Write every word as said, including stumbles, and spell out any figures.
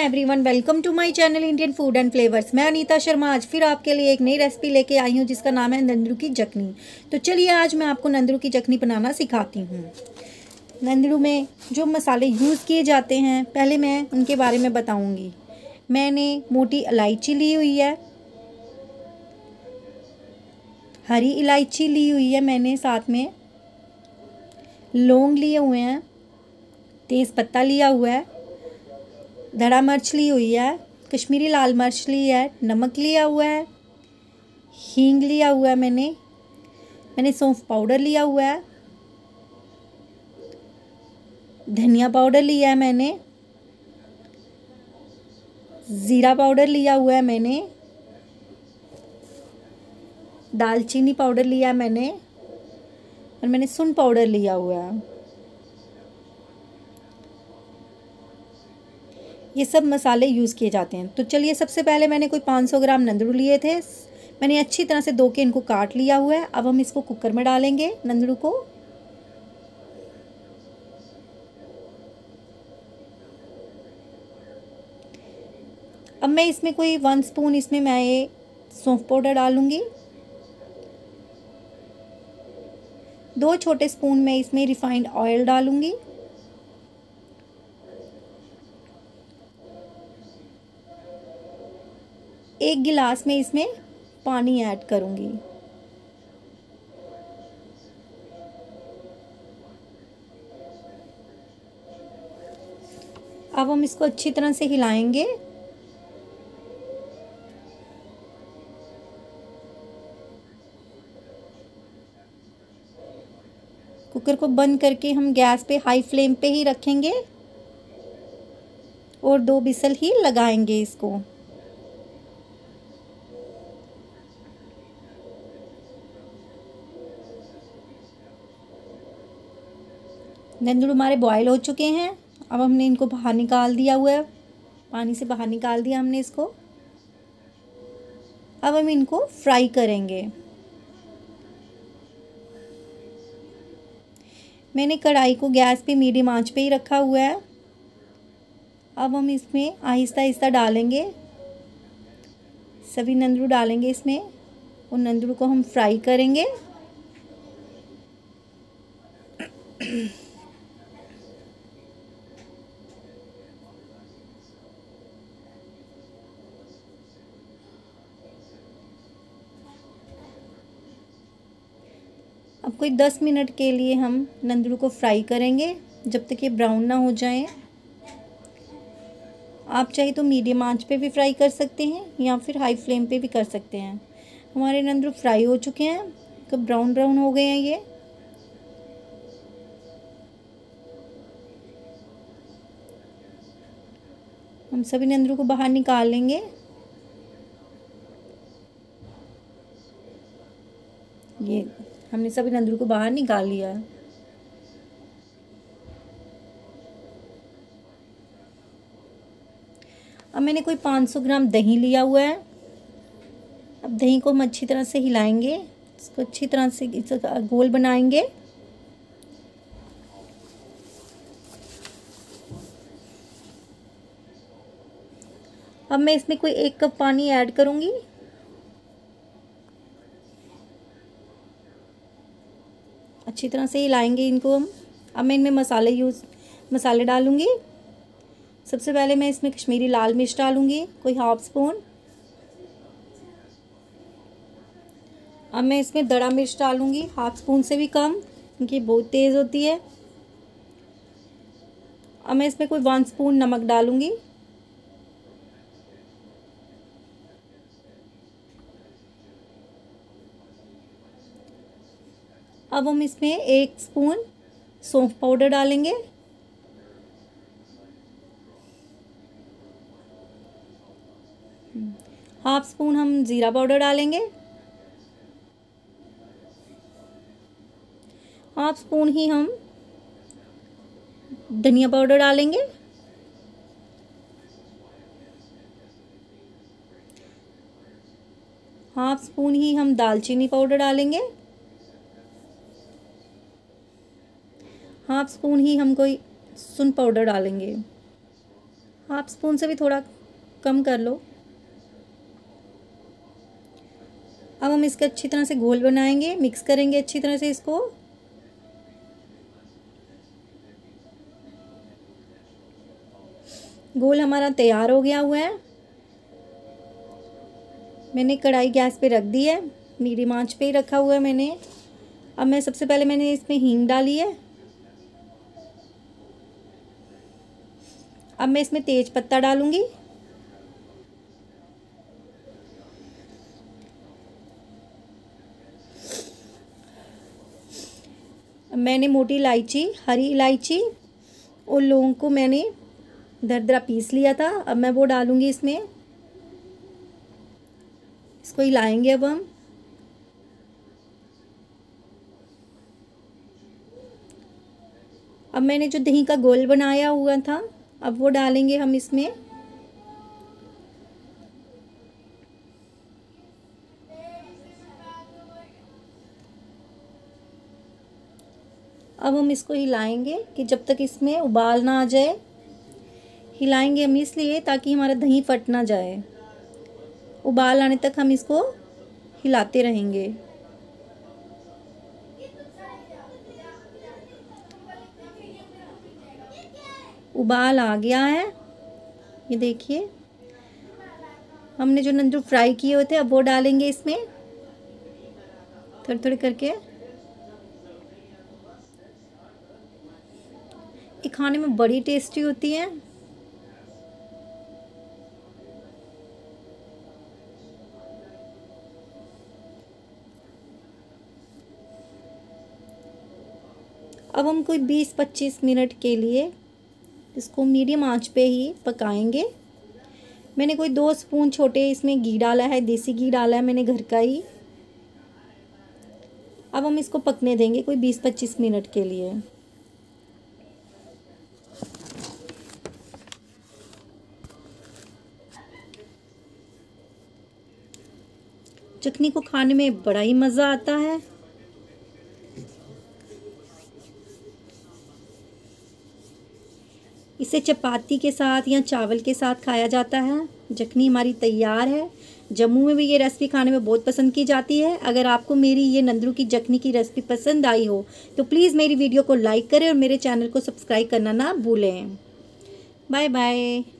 Everyone, welcome to my channel Indian food and flavours. मैं अनीता शर्मा आज फिर आपके लिए एक नई रेसिपी लेके आई हूँ जिसका नाम है नंदड़ू की चटनी। तो चलिए आज मैं आपको नंदड़ू की चटनी बनाना सिखाती हूँ। नंदड़ू में जो मसाले यूज़ किए जाते हैं पहले मैं उनके बारे में बताऊँगी। मैंने मोटी इलायची ली हुई है, हरी इलायची ली हुई है मैंने, साथ में लौंग लिए हुए हैं, तेज़ पत्ता लिया हुआ है, धड़ा मिर्च ली हुई है, कश्मीरी लाल मिर्च ली है, नमक लिया हुआ है, हींग लिया हुआ है मैंने मैंने सौंफ पाउडर लिया हुआ है, धनिया पाउडर लिया है मैंने, ज़ीरा पाउडर लिया हुआ है मैंने, दालचीनी पाउडर लिया है मैंने और मैंने सुन पाउडर लिया हुआ है। ये सब मसाले यूज़ किए जाते हैं। तो चलिए सबसे पहले मैंने कोई पाँच सौ ग्राम नंदड़ू लिए थे, मैंने अच्छी तरह से धो के इनको काट लिया हुआ है। अब हम इसको कुकर में डालेंगे नंदड़ू को। अब मैं इसमें कोई वन स्पून इसमें मैं ये सौंफ पाउडर डालूँगी, दो छोटे स्पून में इसमें रिफाइंड ऑयल डालूँगी, एक गिलास में इसमें पानी ऐड करूँगी। अब हम इसको अच्छी तरह से हिलाएंगे। कुकर को बंद करके हम गैस पे हाई फ्लेम पे ही रखेंगे और दो बिसल ही लगाएंगे इसको। नंदड़ू हमारे बॉयल हो चुके हैं। अब हमने इनको बाहर निकाल दिया हुआ है, पानी से बाहर निकाल दिया हमने इसको। अब हम इनको फ्राई करेंगे। मैंने कढ़ाई को गैस पे मीडियम आंच पे ही रखा हुआ है। अब हम इसमें आहिस्ता आहिस्ता डालेंगे, सभी नंदड़ू डालेंगे इसमें और नंदड़ू को हम फ्राई करेंगे। अब कोई दस मिनट के लिए हम नंदड़ू को फ्राई करेंगे जब तक ये ब्राउन ना हो जाए। आप चाहे तो मीडियम आंच पे भी फ्राई कर सकते हैं या फिर हाई फ्लेम पे भी कर सकते हैं। हमारे नंदड़ू फ्राई हो चुके हैं, तो ब्राउन ब्राउन हो गए हैं ये। हम सभी नंदड़ू को बाहर निकाल लेंगे। ये हमने सभी नंदड़ू को बाहर निकाल लिया। अब मैंने कोई पाँच सौ ग्राम दही लिया हुआ है। अब दही को हम अच्छी तरह से हिलाएंगे, इसको अच्छी तरह से गोल बनाएंगे। अब मैं इसमें कोई एक कप पानी ऐड करूंगी। अच्छी तरह से हिलाएंगे इनको हम। अब मैं इनमें मसाले यूज़ मसाले डालूंगी। सबसे पहले मैं इसमें कश्मीरी लाल मिर्च डालूंगी, कोई हाफ स्पून। अब मैं इसमें दड़ा मिर्च डालूंगी, हाफ स्पून से भी कम, क्योंकि बहुत तेज़ होती है। अब मैं इसमें कोई वन स्पून नमक डालूंगी। अब हम इसमें एक स्पून सौंफ पाउडर डालेंगे। हाफ स्पून हम ज़ीरा पाउडर डालेंगे। हाफ स्पून ही हम धनिया पाउडर डालेंगे। हाफ स्पून ही हम दालचीनी पाउडर डालेंगे। हाफ स्पून ही हम कोई सुन पाउडर डालेंगे। हाफ स्पून से भी थोड़ा कम कर लो। अब हम इसका अच्छी तरह से घोल बनाएंगे, मिक्स करेंगे अच्छी तरह से इसको। घोल हमारा तैयार हो गया हुआ है। मैंने कढ़ाई गैस पे रख दी है, मीडियम आंच पे ही रखा हुआ है मैंने। अब मैं सबसे पहले मैंने इसमें हींग डाली है। अब मैं इसमें तेज पत्ता डालूंगी। मैंने मोटी इलायची, हरी इलायची और लौंग को मैंने दरदरा पीस लिया था। अब मैं वो डालूंगी इसमें। इसको हिलाएंगे अब हम। अब मैंने जो दही का घोल बनाया हुआ था, अब वो डालेंगे हम इसमें। अब हम इसको हिलाएंगे कि जब तक इसमें उबाल ना आ जाए। हिलाएंगे हम इसलिए ताकि हमारा दही फट ना जाए। उबाल आने तक हम इसको हिलाते रहेंगे। उबाल आ गया है, ये देखिए। हमने जो नंदू फ्राई किए हुए थे अब वो डालेंगे इसमें थोड़े थोड़े करके। ये खाने में बड़ी टेस्टी होती है। अब हम कोई बीस पच्चीस मिनट के लिए इसको मीडियम आंच पे ही पकाएंगे। मैंने कोई दो स्पून छोटे इसमें घी डाला है, देसी घी डाला है मैंने घर का ही। अब हम इसको पकने देंगे कोई बीस पच्चीस मिनट के लिए। चटनी को खाने में बड़ा ही मज़ा आता है। इसे चपाती के साथ या चावल के साथ खाया जाता है। यखनी हमारी तैयार है। जम्मू में भी ये रेसिपी खाने में बहुत पसंद की जाती है। अगर आपको मेरी ये नंदरू की यखनी की रेसिपी पसंद आई हो तो प्लीज़ मेरी वीडियो को लाइक करें और मेरे चैनल को सब्सक्राइब करना ना भूलें। Bye bye.